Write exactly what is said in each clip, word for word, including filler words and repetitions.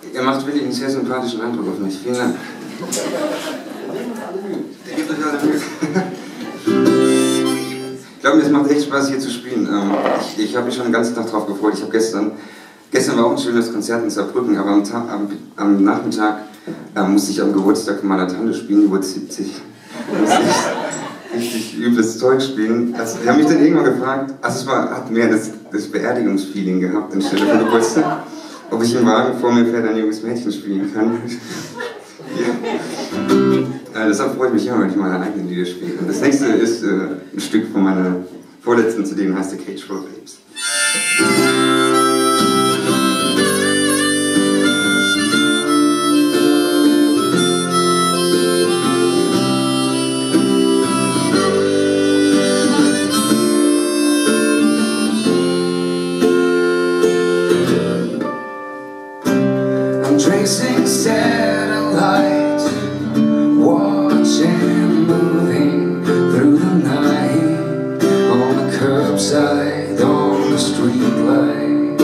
Ihr macht wirklich einen sehr sympathischen Eindruck auf mich. Vielen Dank. Gebt euch alle Mühe. Ich glaube, es macht echt Spaß, hier zu spielen. Ich, ich habe mich schon den ganzen Tag drauf gefreut. Ich habe gestern, gestern war auch ein schönes Konzert in Saarbrücken, aber am, Tag, am, am Nachmittag äh, musste ich am Geburtstag von meiner Tante spielen, die wurde siebzig. Musste ich richtig übles Zeug spielen. Also, die haben mich dann irgendwann gefragt, also es war, hat mehr das, das Beerdigungsfeeling gehabt anstelle von Geburtstag, ob ich im Wagen vor mir fährt ein junges Mädchen spielen kann. Ja. Äh, deshalb freue ich mich immer, wenn ich meine eigenen Lieder spiele. Und das nächste ist äh, ein Stück von meiner vorletzten C D, heißt The Cage Full of Babes. I'm tracing satellites, watching moving through the night, on the curbside, on the street light.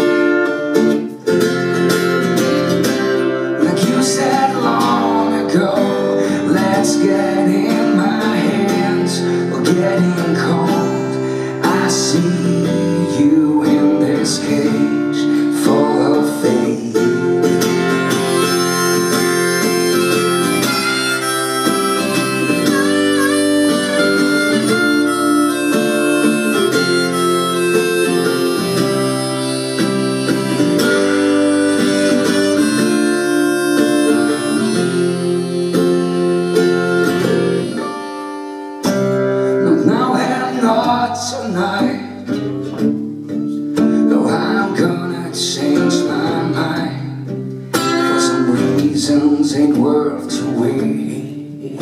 Like you said long ago, let's get in my hands, we're getting cold. I see you in this cage full of fate. Now and not tonight, though I'm gonna change my mind. For some reasons ain't worth to wait.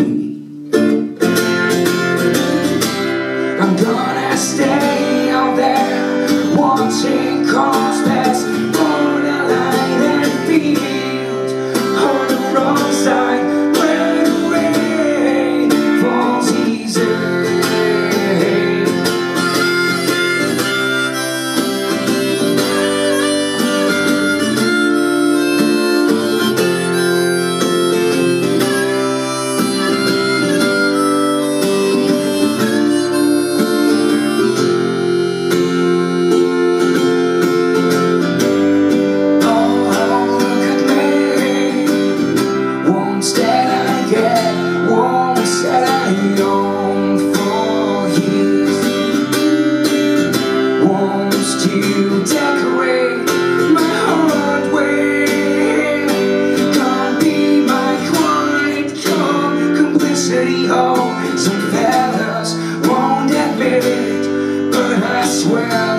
I'm gonna stay out there, watching cars pass borderline and field on the wrong side where the rain falls easy. To decorate my heart way, can't be my quiet calm complicity. Oh, some fellas won't admit it, but I swear